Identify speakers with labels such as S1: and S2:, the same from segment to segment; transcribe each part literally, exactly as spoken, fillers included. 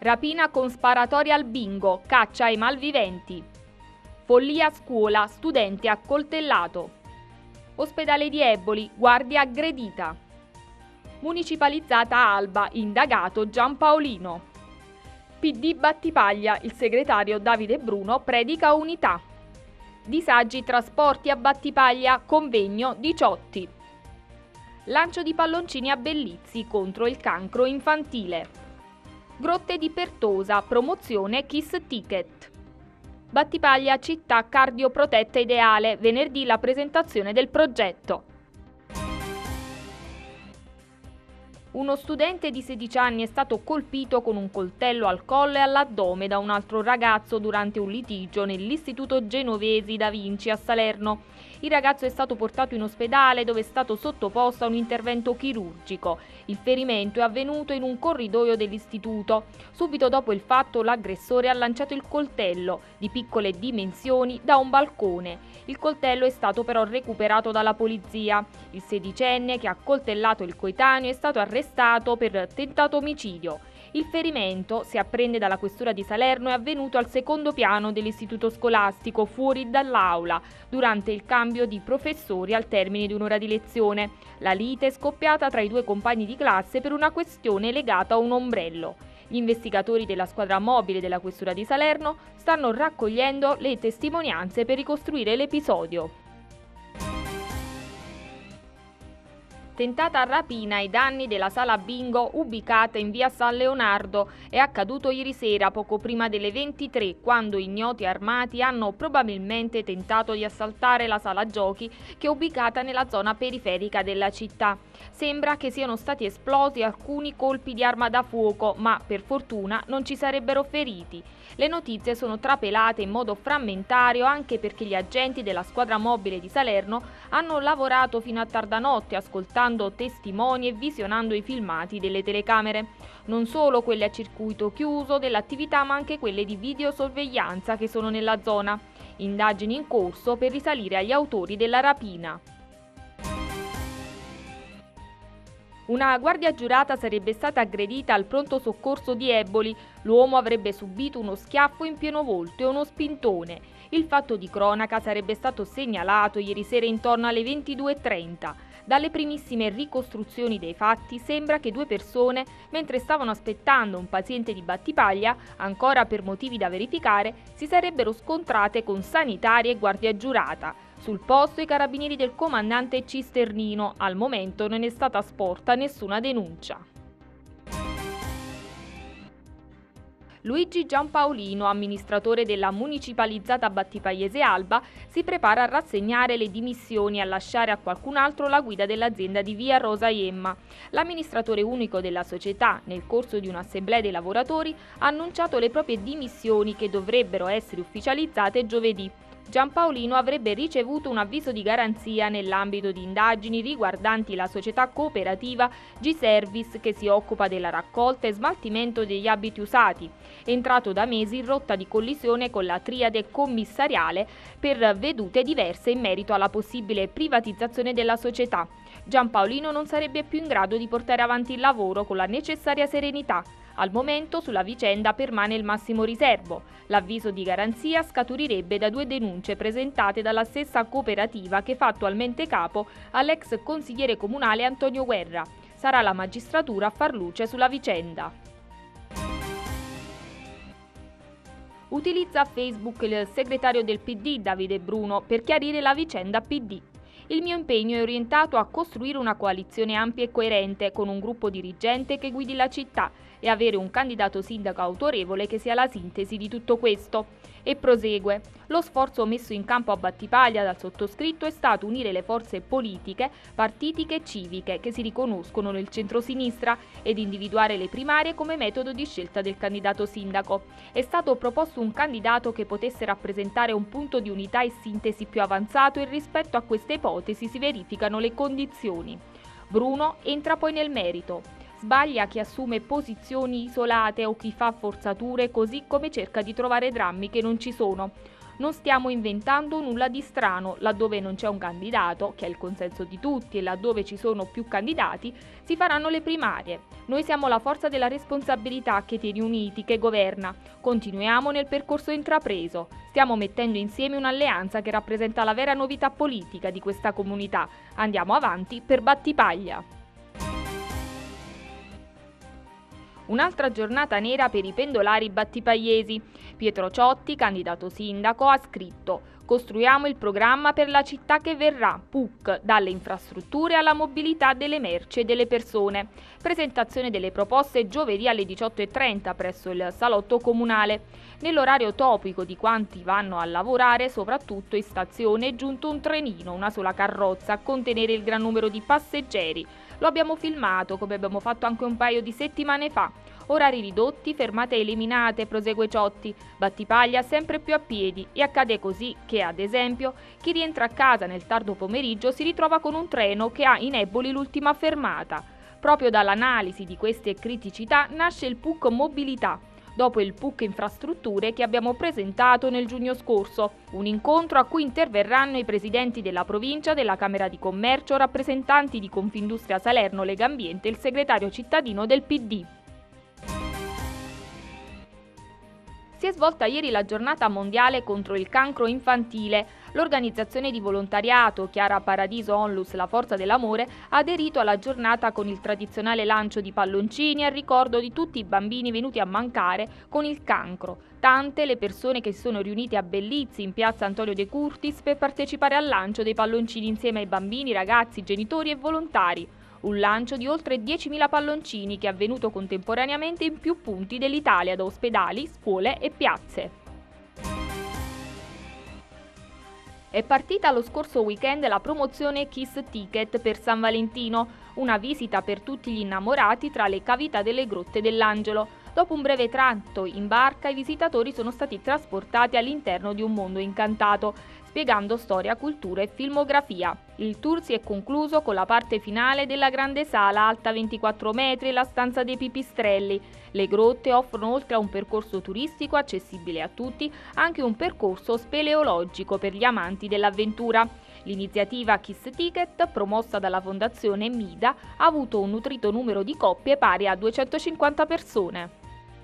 S1: Rapina con sparatoria al bingo, caccia ai malviventi. Follia a scuola, studente accoltellato. Ospedale di Eboli, guardia aggredita. Municipalizzata Alba, indagato Giampaolino. P D Battipaglia, il segretario Davide Bruno predica unità. Disagi trasporti a Battipaglia, convegno Diciotti. Lancio di palloncini a Bellizzi contro il cancro infantile. Grotte di Pertosa, promozione Kiss Ticket. Battipaglia città cardioprotetta ideale, venerdì la presentazione del progetto. Uno studente di sedici anni è stato colpito con un coltello al collo e all'addome da un altro ragazzo durante un litigio nell'Istituto Genovesi da Vinci a Salerno. Il ragazzo è stato portato in ospedale dove è stato sottoposto a un intervento chirurgico. Il ferimento è avvenuto in un corridoio dell'istituto. Subito dopo il fatto l'aggressore ha lanciato il coltello, di piccole dimensioni, da un balcone. Il coltello è stato però recuperato dalla polizia. Il sedicenne che ha coltellato il coetaneo è stato arrestato per tentato omicidio. Il ferimento, si apprende dalla questura di Salerno, è avvenuto al secondo piano dell'istituto scolastico, fuori dall'aula, durante il cambio di professori al termine di un'ora di lezione. La lite è scoppiata tra i due compagni di classe per una questione legata a un ombrello. Gli investigatori della squadra mobile della questura di Salerno stanno raccogliendo le testimonianze per ricostruire l'episodio. Tentata rapina ai danni della sala bingo ubicata in via San Leonardo. È accaduto ieri sera poco prima delle ventitré, quando ignoti armati hanno probabilmente tentato di assaltare la sala giochi che è ubicata nella zona periferica della città. Sembra che siano stati esplosi alcuni colpi di arma da fuoco, ma per fortuna non ci sarebbero feriti. Le notizie sono trapelate in modo frammentario anche perché gli agenti della squadra mobile di Salerno hanno lavorato fino a tarda notte ascoltando testimoni e visionando i filmati delle telecamere. Non solo quelle a circuito chiuso dell'attività, ma anche quelle di videosorveglianza che sono nella zona. Indagini in corso per risalire agli autori della rapina. Una guardia giurata sarebbe stata aggredita al pronto soccorso di Eboli. L'uomo avrebbe subito uno schiaffo in pieno volto e uno spintone. Il fatto di cronaca sarebbe stato segnalato ieri sera intorno alle ventidue e trenta. Dalle primissime ricostruzioni dei fatti sembra che due persone, mentre stavano aspettando un paziente di Battipaglia, ancora per motivi da verificare, si sarebbero scontrate con sanitari e guardia giurata. Sul posto i carabinieri del comandante Cisternino. Al momento non è stata sporta nessuna denuncia. Luigi Giampaolino, amministratore della municipalizzata Battipagliese Alba, si prepara a rassegnare le dimissioni e a lasciare a qualcun altro la guida dell'azienda di via Rosa Iemma. L'amministratore unico della società, nel corso di un'assemblea dei lavoratori, ha annunciato le proprie dimissioni che dovrebbero essere ufficializzate giovedì. Giampaolino avrebbe ricevuto un avviso di garanzia nell'ambito di indagini riguardanti la società cooperativa G-Service che si occupa della raccolta e smaltimento degli abiti usati, entrato da mesi in rotta di collisione con la triade commissariale per vedute diverse in merito alla possibile privatizzazione della società. Giampaolino non sarebbe più in grado di portare avanti il lavoro con la necessaria serenità. Al momento sulla vicenda permane il massimo riservo. L'avviso di garanzia scaturirebbe da due denunce presentate dalla stessa cooperativa che fa attualmente capo all'ex consigliere comunale Antonio Guerra. Sarà la magistratura a far luce sulla vicenda. Utilizza Facebook il segretario del P D Davide Bruno per chiarire la vicenda P D. Il mio impegno è orientato a costruire una coalizione ampia e coerente con un gruppo dirigente che guidi la città e avere un candidato sindaco autorevole che sia la sintesi di tutto questo. E prosegue. Lo sforzo messo in campo a Battipaglia dal sottoscritto è stato unire le forze politiche, partitiche e civiche che si riconoscono nel centrosinistra ed individuare le primarie come metodo di scelta del candidato sindaco. È stato proposto un candidato che potesse rappresentare un punto di unità e sintesi più avanzato e rispetto a questa ipotesi si verificano le condizioni. Bruno entra poi nel merito. Sbaglia chi assume posizioni isolate o chi fa forzature, così come cerca di trovare drammi che non ci sono. Non stiamo inventando nulla di strano, laddove non c'è un candidato, che è il consenso di tutti, e laddove ci sono più candidati, si faranno le primarie. Noi siamo la forza della responsabilità che tiene uniti, che governa. Continuiamo nel percorso intrapreso. Stiamo mettendo insieme un'alleanza che rappresenta la vera novità politica di questa comunità. Andiamo avanti per Battipaglia. Un'altra giornata nera per i pendolari battipagliesi. Pietro Ciotti, candidato sindaco, ha scritto: costruiamo il programma per la città che verrà, P U C, dalle infrastrutture alla mobilità delle merci e delle persone. Presentazione delle proposte giovedì alle diciotto e trenta presso il salotto comunale. Nell'orario topico di quanti vanno a lavorare, soprattutto in stazione, è giunto un trenino, una sola carrozza, a contenere il gran numero di passeggeri. Lo abbiamo filmato, come abbiamo fatto anche un paio di settimane fa. Orari ridotti, fermate eliminate, prosegue Ciotti. Battipaglia sempre più a piedi e accade così che, ad esempio, chi rientra a casa nel tardo pomeriggio si ritrova con un treno che ha in Eboli l'ultima fermata. Proprio dall'analisi di queste criticità nasce il P U C Mobilità, dopo il P U C Infrastrutture che abbiamo presentato nel giugno scorso, un incontro a cui interverranno i presidenti della provincia, della Camera di Commercio, rappresentanti di Confindustria Salerno, Legambiente e il segretario cittadino del P D. Si è svolta ieri la giornata mondiale contro il cancro infantile. L'organizzazione di volontariato Chiara Paradiso Onlus La Forza dell'Amore ha aderito alla giornata con il tradizionale lancio di palloncini a ricordo di tutti i bambini venuti a mancare con il cancro. Tante le persone che si sono riunite a Bellizzi in piazza Antonio De Curtis per partecipare al lancio dei palloncini insieme ai bambini, ragazzi, genitori e volontari. Un lancio di oltre diecimila palloncini che è avvenuto contemporaneamente in più punti dell'Italia, da ospedali, scuole e piazze. È partita lo scorso weekend la promozione Kiss Ticket per San Valentino, una visita per tutti gli innamorati tra le cavità delle grotte dell'Angelo. Dopo un breve tratto in barca, i visitatori sono stati trasportati all'interno di un mondo incantato, spiegando storia, cultura e filmografia. Il tour si è concluso con la parte finale della grande sala alta ventiquattro metri e la stanza dei pipistrelli. Le grotte offrono, oltre a un percorso turistico accessibile a tutti, anche un percorso speleologico per gli amanti dell'avventura. L'iniziativa Kiss Ticket, promossa dalla Fondazione Mida, ha avuto un nutrito numero di coppie pari a duecentocinquanta persone.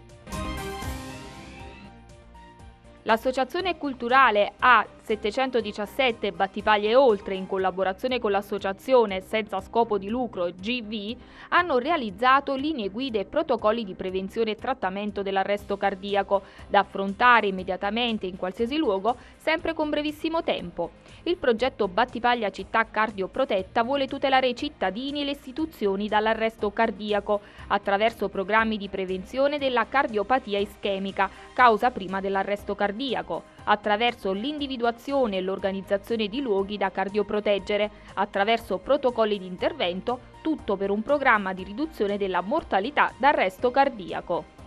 S1: L'Associazione Culturale A settecentodiciassette Battipaglia e Oltre, in collaborazione con l'Associazione Senza Scopo di Lucro G V, hanno realizzato linee guida e protocolli di prevenzione e trattamento dell'arresto cardiaco, da affrontare immediatamente in qualsiasi luogo, sempre con brevissimo tempo. Il progetto Battipaglia Città Cardioprotetta vuole tutelare i cittadini e le istituzioni dall'arresto cardiaco attraverso programmi di prevenzione della cardiopatia ischemica, causa prima dell'arresto cardiaco, attraverso l'individuazione e l'organizzazione di luoghi da cardioproteggere, attraverso protocolli di intervento, tutto per un programma di riduzione della mortalità d'arresto cardiaco.